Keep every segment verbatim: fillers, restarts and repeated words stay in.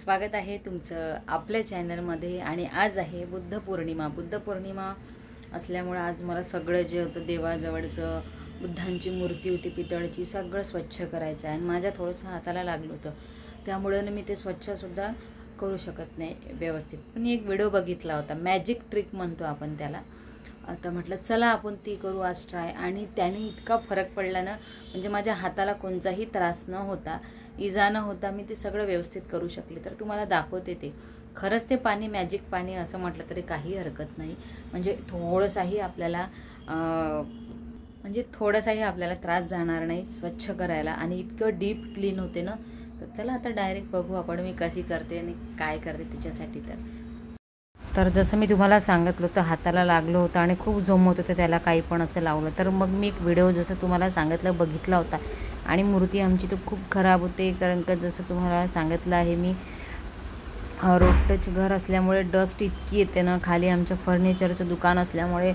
स्वागत आहे तुमचं आपल्या चॅनलमध्ये। आणि आज आहे बुद्ध पौर्णिमा। बुद्ध पौर्णिमा असल्यामुळे आज मला सगळं जे होतं देवाजवळचं बुद्धांची मूर्ती होती पितळची सगळं स्वच्छ करायचं आहे। आणि माझ्या थोडंसं हाताला लागलं होतं त्यामुळे मी ते स्वच्छसुद्धा करू शकत नाही व्यवस्थित। पण एक व्हिडिओ बघितला होता, मॅजिक ट्रिक म्हणतो आपण त्याला। आता म्हटलं चला आपण ती करू आज ट्राय। आणि त्याने इतका फरक पडला ना, म्हणजे माझ्या हाताला कोणताही त्रास न होता, इजा न होता मी ते सगळं व्यवस्थित करू शकले। तर तुम्हाला दाखवते ते। खरंच ते पाणी मॅजिक पाणी असं म्हटलं तरी काही हरकत नाही। म्हणजे थोडंसंही आपल्याला म्हणजे थोडासाही आपल्याला त्रास जाणार नाही स्वच्छ करायला। आणि इतकं डीप क्लीन होते ना। तर चला आता डायरेक्ट बघू आपण मी कशी करते आणि काय करते तिच्यासाठी। तर तर जसं मी तुम्हाला सांगितलं होतं हाताला लागलं होतं आणि खूप जमत होतं त्याला काही पण असं लावलं। तर मग मी एक व्हिडिओ जसं तुम्हाला सांगितलं बघितला होता। आणि मूर्ती आमची तर खूप खराब होते, कारण का जसं तुम्हाला सांगितलं आहे मी रोड टच घर असल्यामुळे डस्ट इतकी येते ना। खाली आमच्या फर्निचरचं दुकान असल्यामुळे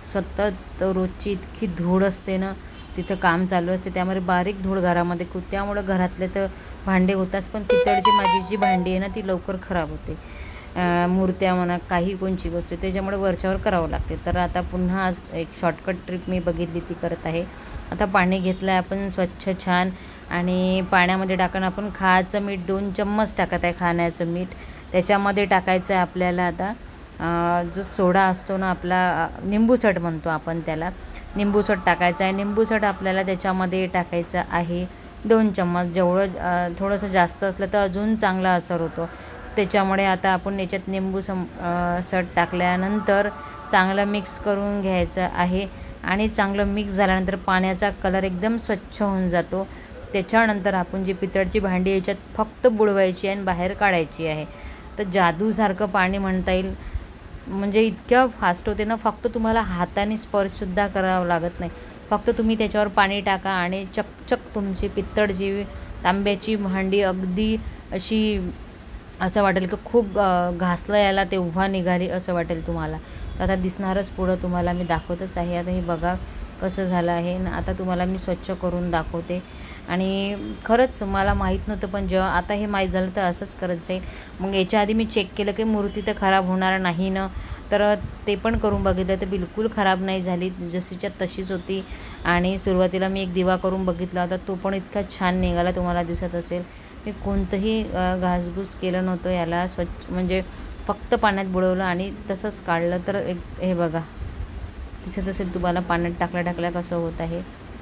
सतत रोजची इतकी धूळ असते ना, तिथं काम चालू असते त्यामुळे बारीक धूळ घरामध्ये खूप, त्यामुळे घरातले तर भांडे होताच, पण पितळची माझी जी भांडी आहे ना ती लवकर खराब होते। मूर्त्या म्हणा काही कोणची वस्तू त्याच्यामुळे वरच्यावर करावं लागते। तर आता पुन्हा आज एक शॉर्टकट ट्रिक मी बघितली ती करत आहे। आता पाणी घेतलं आहे आपण स्वच्छ छान, आणि पाण्यामध्ये टाकून आपण खायचं मीठ दोन चम्मच टाकत आहे, खाण्याचं मीठ त्याच्यामध्ये टाकायचं आहे आपल्याला। आता जो सोडा असतो ना आपला निंबूसट म्हणतो आपण त्याला, निंबूसट टाकायचं आहे। निंबूसट आपल्याला त्याच्यामध्ये टाकायचं आहे दोन चम्मच। जेवढं थोडंसं जास्त असलं तर अजून चांगला असर होतो त्याच्यामुळे। आता आपण याच्यात निंबू सम सट टाकल्यानंतर चांगलं मिक्स करून घ्यायचं आहे। आणि चांगलं मिक्स झाल्यानंतर पाण्याचा कलर एकदम स्वच्छ होऊन जातो। त्याच्यानंतर आपण जी पितळची भांडी याच्यात फक्त बुडवायची आणि बाहेर काढायची आहे। तर जादूसारखं पाणी म्हणता येईल, म्हणजे इतक्या फास्ट होते ना, फक्त तुम्हाला हाताने स्पर्शसुद्धा करावं लागत नाही। फक्त तुम्ही त्याच्यावर पाणी टाका आणि चकचक तुमची पितळची तांब्याची भांडी अगदी अशी असं वाटेल की खूप घासलं याला तेव्हा निघाली असं वाटेल तुम्हाला। तर आता दिसणारच पुढं तुम्हाला मी दाखवतच आहे। आता हे बघा कसं झालं आहे ना। आता तुम्हाला मी स्वच्छ करून दाखवते। आणि खरंच मला माहीत नव्हतं, पण जेव्हा आता हे माहीत झालं तर असंच करत जाईल। मग याच्या आधी मी चेक केलं की मूर्ती तर खराब होणार नाही ना, तर ते पण करून बघितलं तर बिलकुल खराब नाही झाली, जशीच्या तशीच होती। आणि सुरुवातीला मी एक दिवा करून बघितला होता, तो पण इतका छान निघाला तुम्हाला दिसत असेल। मी कोणतंही घासघूस केलं नव्हतं याला, स्वच्छ म्हणजे फक्त पाण्यात बुडवलं आणि तसंच काढलं। तर एक हे बघा दिसत असेल तुम्हाला पाण्यात टाकल्या टाकल्या कसं होत आहे,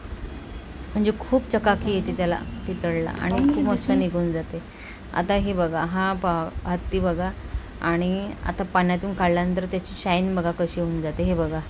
म्हणजे खूप चकाकी येते त्याला पितळला आणि खूप मस्त निघून जाते। आता हे बघा हा पा हत्ती बघा, आणि आता पाण्यातून काढल्यानंतर त्याची शाईन बघा कशी होऊन जाते। हे बघा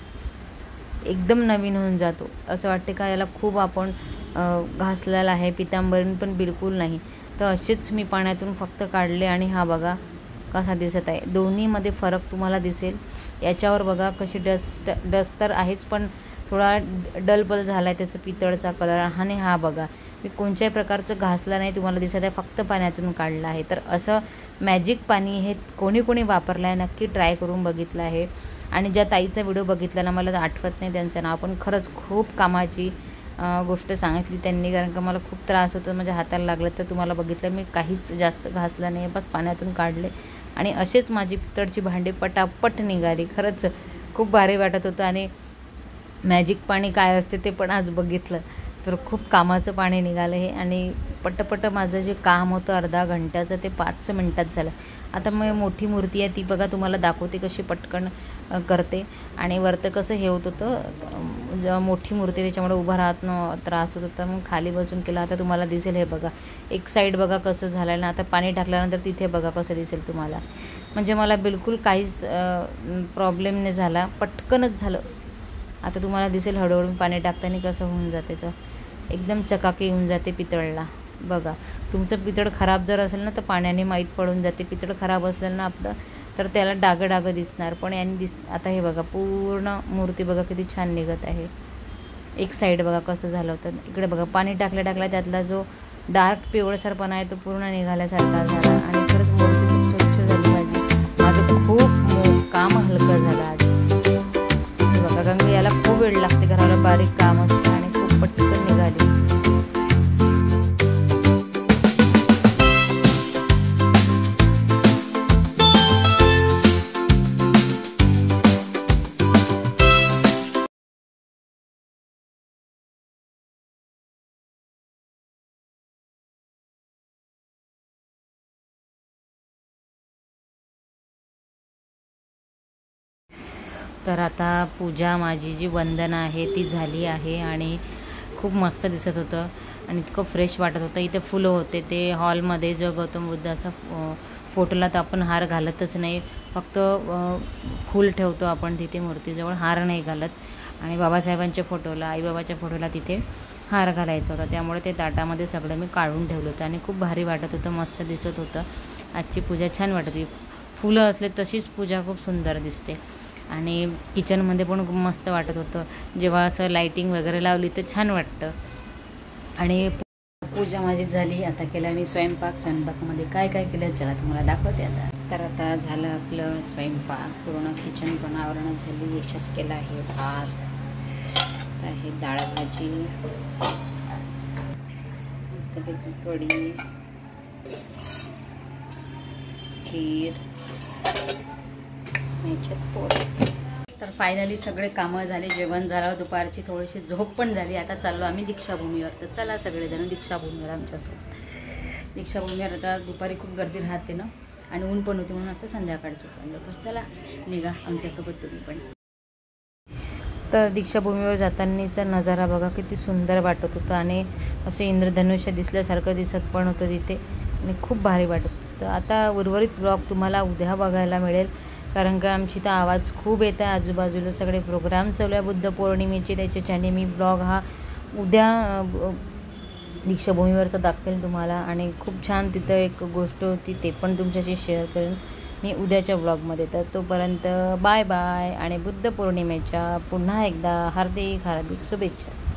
एकदम नवीन होऊन जातो, असं वाटते का याला खूप आपण घासलेला आहे पितांबरीन, पण बिलकुल नाही। तर असेच मी पाण्यातून फक्त काढले आणि हा बघा कसा दिसत आहे। दोन्हीमध्ये फरक तुम्हाला दिसेल। याच्यावर बघा कशी डस्ट डस्ट तर आहेच, पण थोडा डलपल झाला आहे त्याचा पितळचा कलर। आणि हा बघा मी कोणत्याही प्रकारचं घासलं नाही तुम्हाला दिसत आहे, फक्त पाण्यातून काढलं आहे। तर असं मॅजिक पाणी हे कोणी कोणी वापरलं आहे नक्की ट्राय करून बघितलं आहे। आणि ज्या ताईचा व्हिडिओ बघितला ना, मला आठवत नाही त्यांचं नाव, पण खरंच खूप कामाची गोष्ट सांगितली त्यांनी, कारण का मला खूप त्रास होतो माझ्या हाताला लागलं। तर तुम्हाला बघितलं मी काहीच जास्त घासलं नाही, बस पाण्यातून काढले आणि असेच माझी पितळची भांडी पटापट निघाली। खरंच खूप भारी वाटत होतं। आणि मॅजिक पाणी काय असते ते पण आज बघितलं, तर खूप कामाचं पाणी निघालं हे। आणि पटपट माझं जे काम होतं अर्धा घंट्याचं ते पाच मिनटात झालं। आता मग मोठी मूर्ती आहे ती बघा तुम्हाला दाखवते कशी पटकन करते। आणि वरतं कसं हे होत होतं, जेव्हा मोठी मूर्ती त्याच्यामुळे उभं राहत न त्रास होत होता, मग खाली बसून केलं। आता तुम्हाला दिसेल हे बघा एक साईड बघा कसं झालं ना। आता पाणी टाकल्यानंतर तिथे बघा कसं दिसेल तुम्हाला, म्हणजे मला बिलकुल काहीच प्रॉब्लेम नाही झाला, पटकनच झालं। आता तुम्हाला दिसेल हळूहळू पाणी टाकताना कसं होऊन जाते, तर एकदम चकाकी येऊन जाते पितळला। बघा तुमचं पितळ खराब जर असेल ना तर पाण्याने माहीत पडून जाते। पितळ खराब असलं ना आपलं तर त्याला डागं डागं दिसणार, पण याने दिस आता हे बघा पूर्ण मूर्ती बघा किती छान निघत आहे। एक साईड बघा कसं झालं होतं, इकडे बघा पाणी टाकल्या टाकल्या त्यातला जो डार्क पिवळसरपणा आहे तो पूर्ण निघाल्यासारखा झाला। आणि खरंच मूर्ती खूप स्वच्छ झाली माझी, माझं खूप काम हलकं झालं आज। बघा कारण याला खूप वेळ लागते, घराला बारीक काम असतं आणि खूप पटकन निघाली। तर आता पूजा माझी जी वंदना आहे ती झाली आहे आणि खूप मस्त दिसत होतं आणि इतकं फ्रेश वाटत होतं. इथे फुलं होते, ते हॉलमध्ये जो गौतम बुद्धाचा फोटोला तर आपण हार घालतच नाही, फक्त फूल ठेवतो आपण तिथे मूर्तीजवळ, हार नाही घालत. आणि बाबासाहेबांच्या फोटोला, आईबाबाच्या फोटोला तिथे हार घालायचा होता, त्यामुळे ते ताटामध्ये सगळं मी काढून ठेवलं होतं आणि खूप भारी वाटत होतं, मस्त दिसत होतं. आजची पूजा छान वाटत होती. फुलं असले तशीच पूजा खूप सुंदर दिसते. आणि किचनमध्ये पण खूप मस्त वाटत होतं, जेव्हा असं लाईटिंग वगैरे लावली तर छान वाटतं. आणि पूजा माझी झाली. आता केला मी स्वयंपाक. स्वयंपाकामध्ये काय काय केलं चला तुम्हाला दाखवते आता. तर आता झालं आपलं स्वयंपाक, पूर्ण किचन पण आवरण झाली. याच्यात केलं आहे भात, आहे डाळ भाजी, मस्तपैकी कढी, खीर, याच्यात पोळी. तर फायनली सगळे कामं झाले, जेवण झालं, दुपारची थोडीशी झोप पण झाली. आता चाललो आम्ही दीक्षाभूमीवर. तर चला सगळेजण दीक्षाभूमीवर आमच्यासोबत. दीक्षाभूमीवर आता दुपारी खूप गर्दी राहते ना, आणि ऊन पण होती, म्हणून आता संध्याकाळचं चाललो. तर चला निघा आमच्यासोबत तुम्ही पण. तर दीक्षाभूमीवर जातानाचा नजारा बघा किती सुंदर वाटत होतं आणि असं इंद्रधनुष्य दिसल्यासारखं दिसत पण होतं तिथे आणि खूप भारी वाटत होतं. आता उर्वरित ब्लॉग तुम्हाला उद्या बघायला मिळेल, कारण का आमची तर आवाज खूप येत आहे, आजूबाजूला सगळे प्रोग्राम चालू आहे बुद्ध पौर्णिमेचे, त्याच्याने मी ब्लॉग हा उद्या दीक्षाभूमीवरचा दाखवेल तुम्हाला. आणि खूप छान तिथं एक गोष्ट होती, ते पण तुमच्याशी शेअर करेन मी उद्याच्या ब्लॉगमध्ये. तर तोपर्यंत बाय बाय आणि बुद्ध पौर्णिमेच्या पुन्हा एकदा हार्दिक हार्दिक शुभेच्छा.